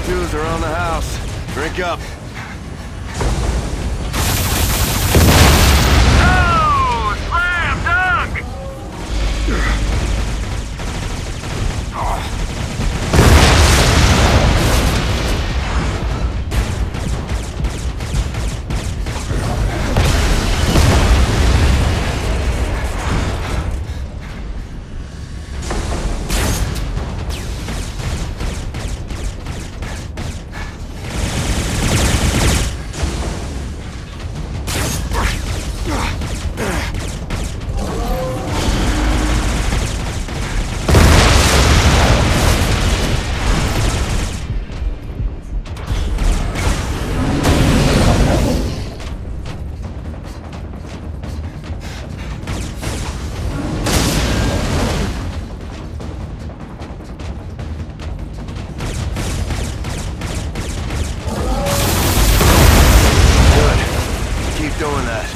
2s are on the house. Drink up. Oh! Slam dunk! Doing that.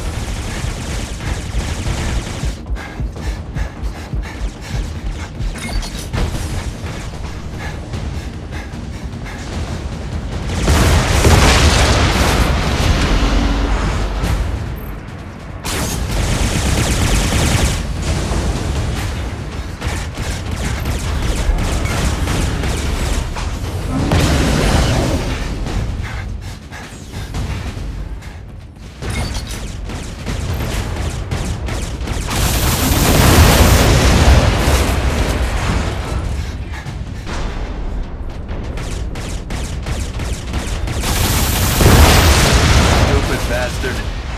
Bastard.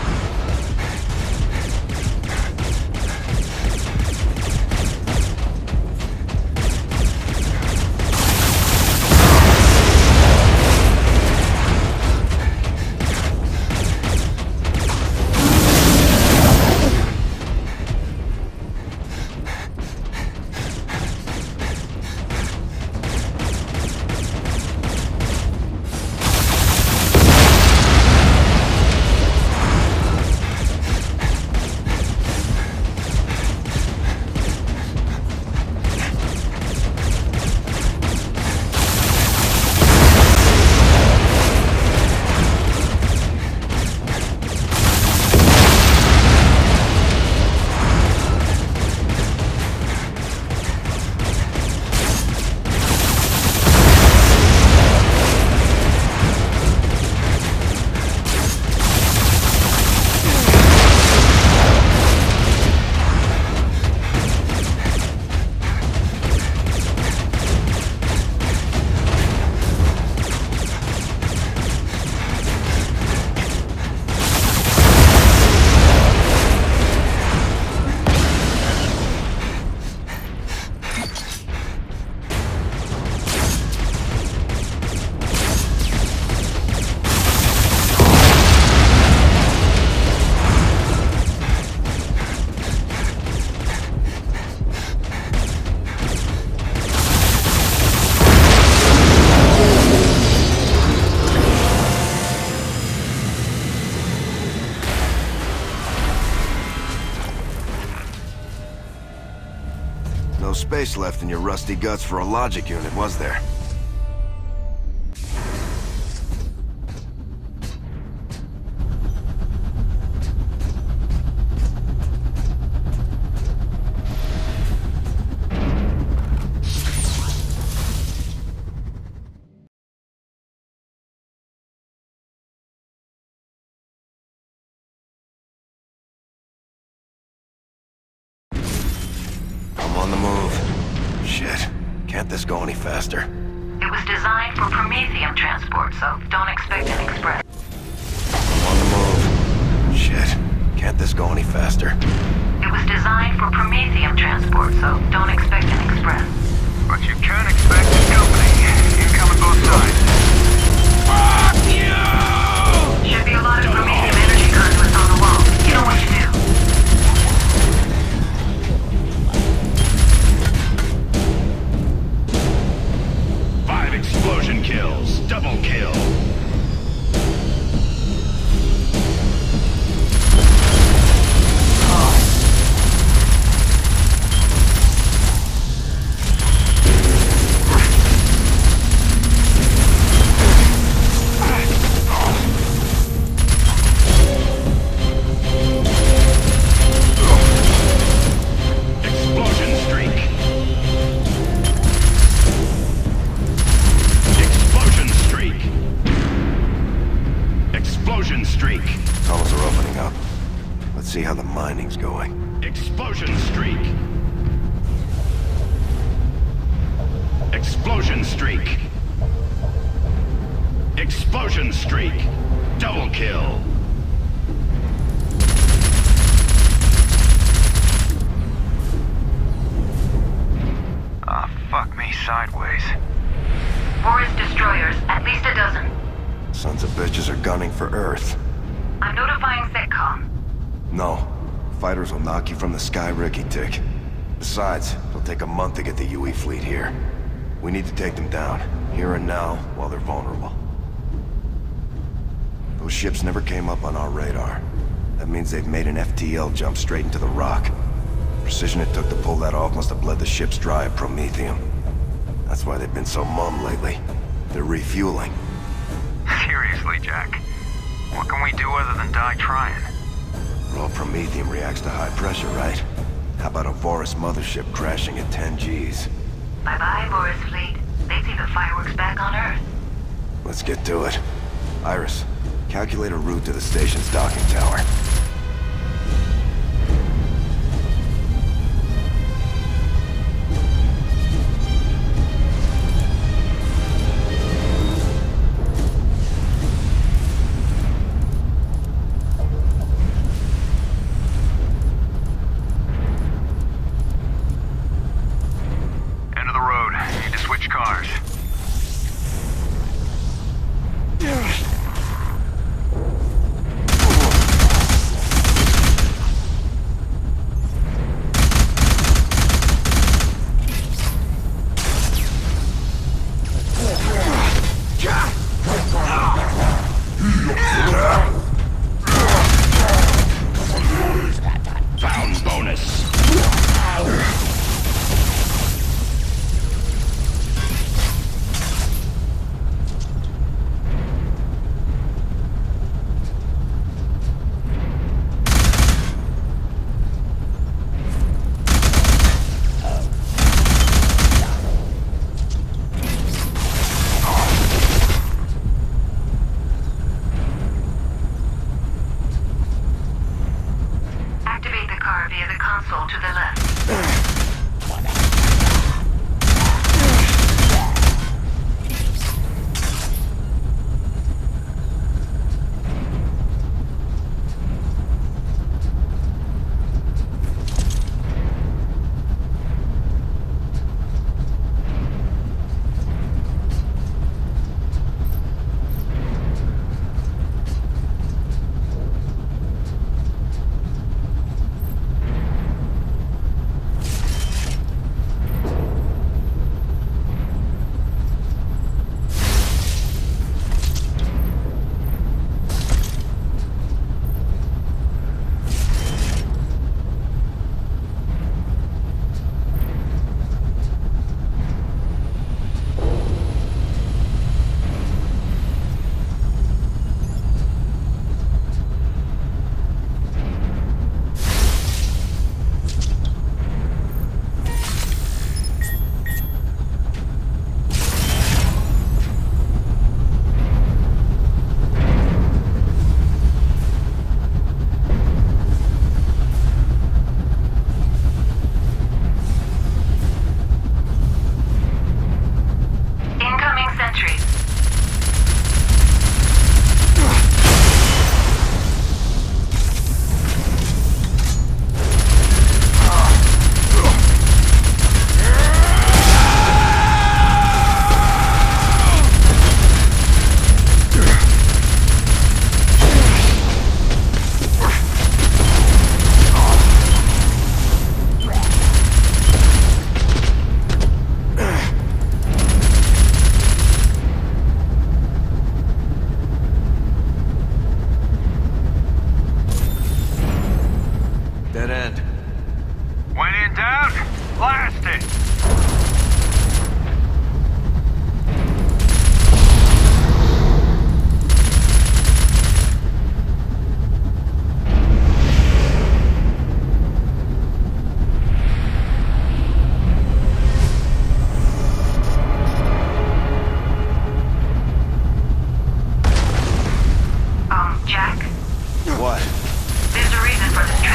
No space left in your rusty guts for a logic unit, was there? On the move. Shit. Can't this go any faster? It was designed for Promethium transport, so don't expect an express. On the move. Shit. Can't this go any faster? It was designed for Promethium transport, so don't expect an express. But you can expect scoping. Incoming both sides. Fuck you! Should be a lot of Promethium energy conduits on the wall. You know what to do. Explosion kills. Double kill. see how the mining's going. Explosion streak. Explosion streak. Explosion streak. Double kill. Ah, fuck me sideways. Boris destroyers, at least a dozen. Sons of bitches are gunning for Earth. I'm notifying SETCOM. No. Fighters will knock you from the sky, Ricky Tick. Besides, it'll take a month to get the UE fleet here. We need to take them down, here and now, while they're vulnerable. Those ships never came up on our radar. That means they've made an FTL jump straight into the rock. Precision it took to pull that off must have bled the ships dry of promethium. That's why they've been so mum lately. They're refueling. Seriously, Jack. What can we do other than die trying? Raw promethium reacts to high pressure, right? How about a Vorus mothership crashing at 10 Gs? Bye-bye, Boris fleet. They see the fireworks back on Earth. Let's get to it. Iris, calculate a route to the station's docking tower. End of the road. Need to switch cars. Found bonus. Activate the car via the console to the left. Incoming sentries. Dead end. When in doubt, blast it! Jack, What? there's a reason for this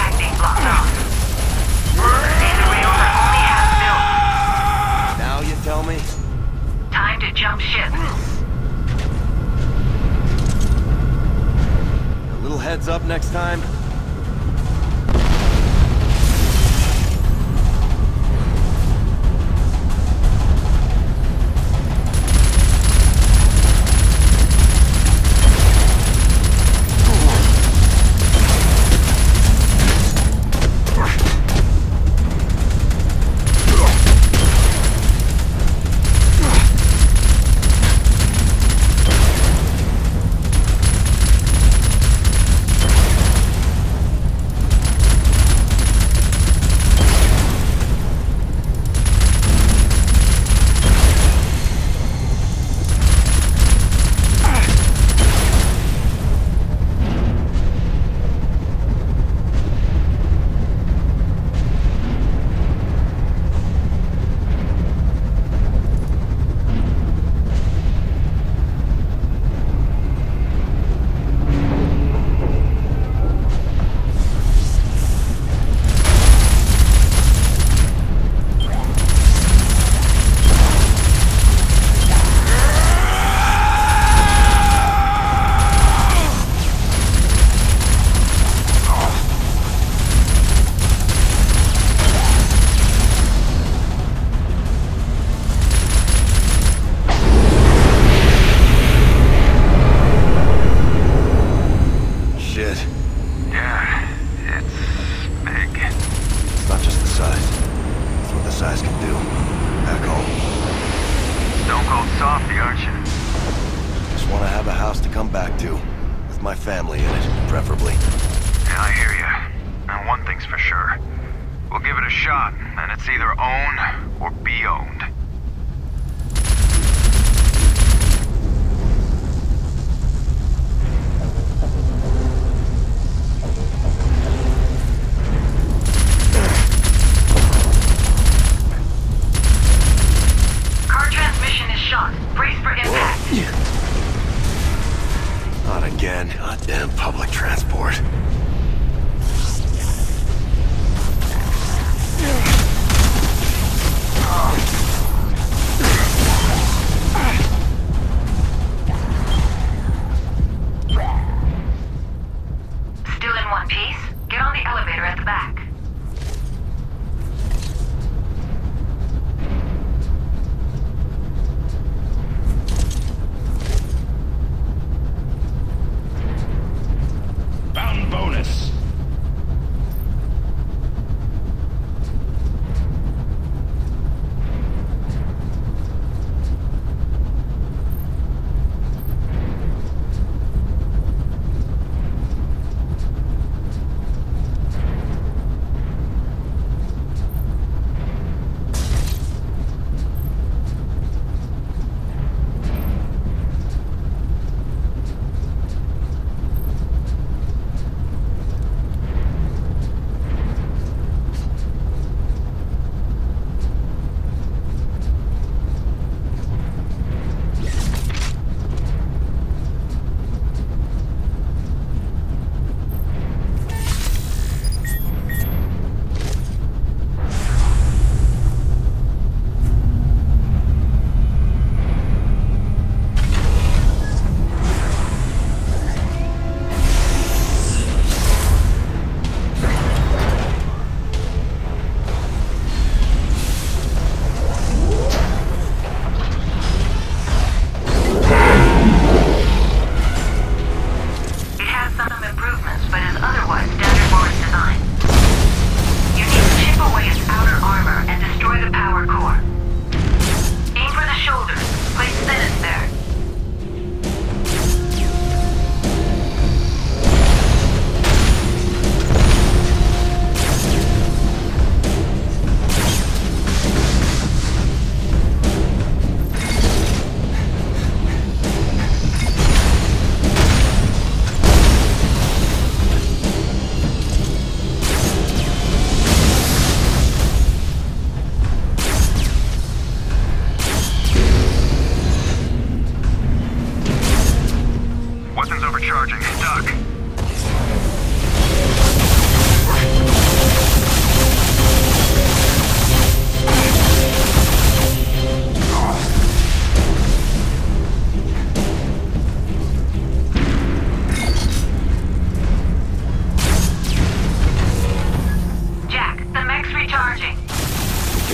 next time.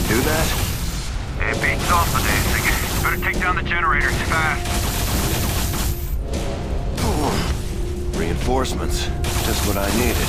can do that? It beats off the dancing. Better take down the generators fast. Reinforcements. Just what I needed.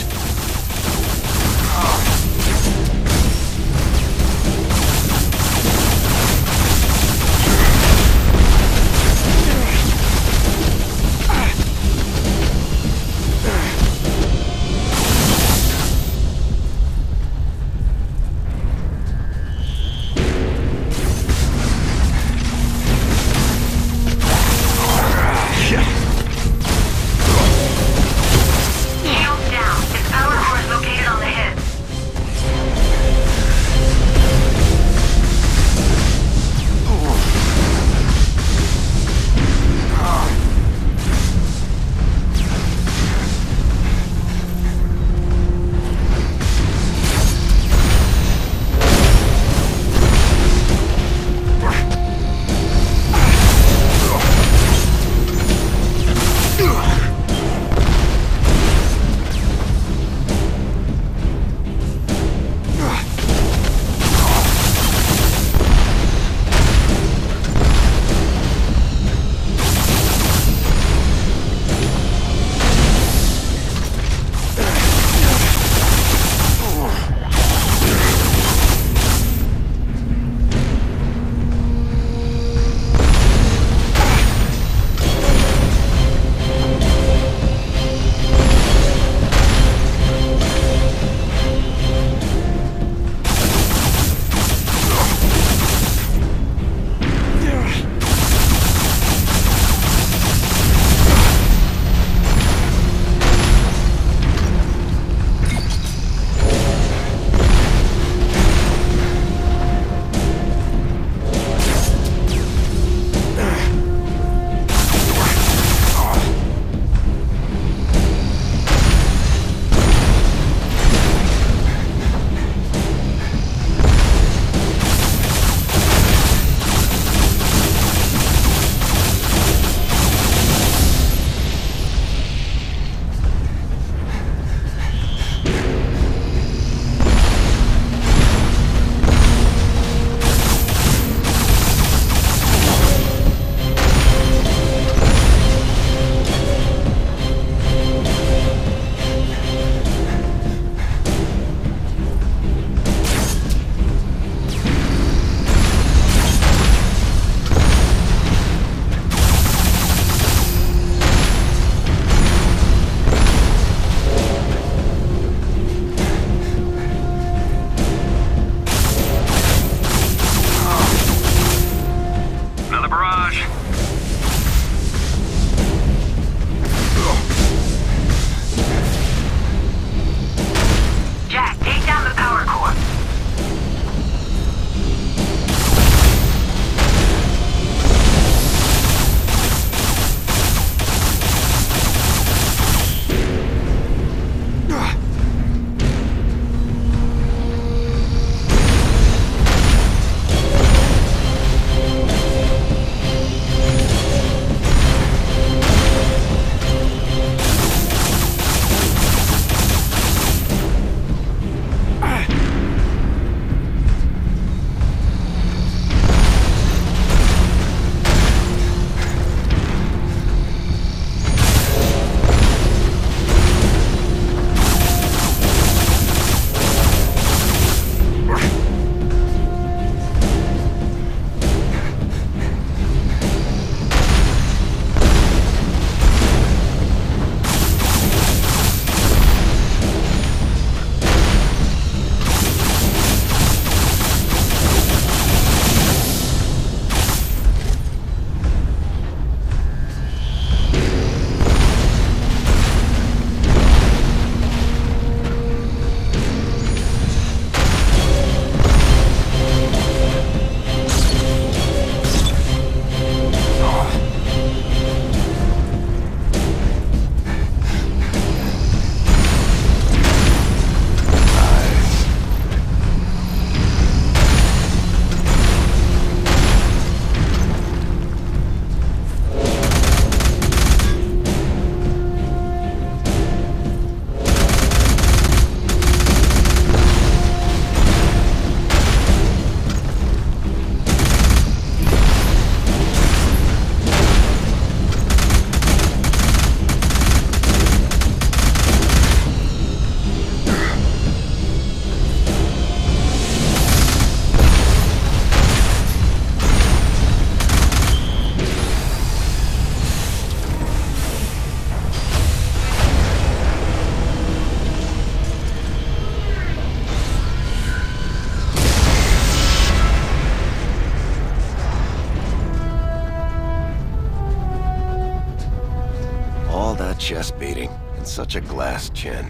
chest beating, and such a glass chin.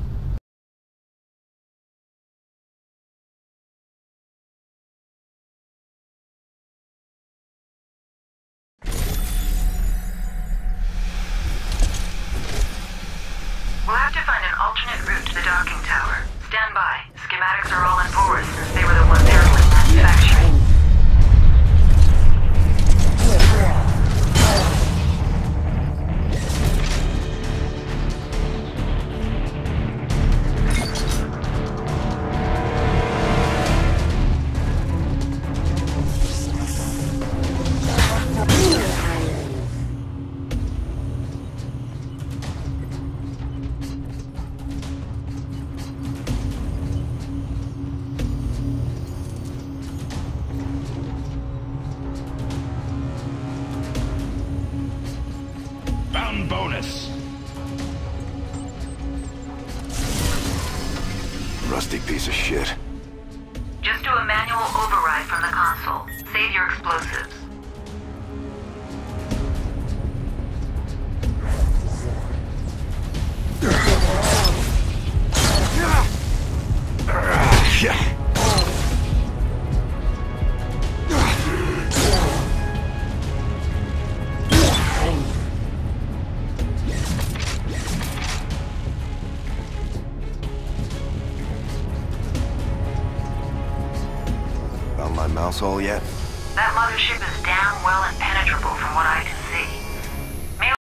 We'll have to find an alternate route to the docking tower. Stand by. Schematics are all in forward since they were the ones handling manufacturing. Found bonus. Rusty piece of shit. Just do a manual override from the console. Save your explosives. Found my mouse hole yet? That mothership is damn well impenetrable from what I can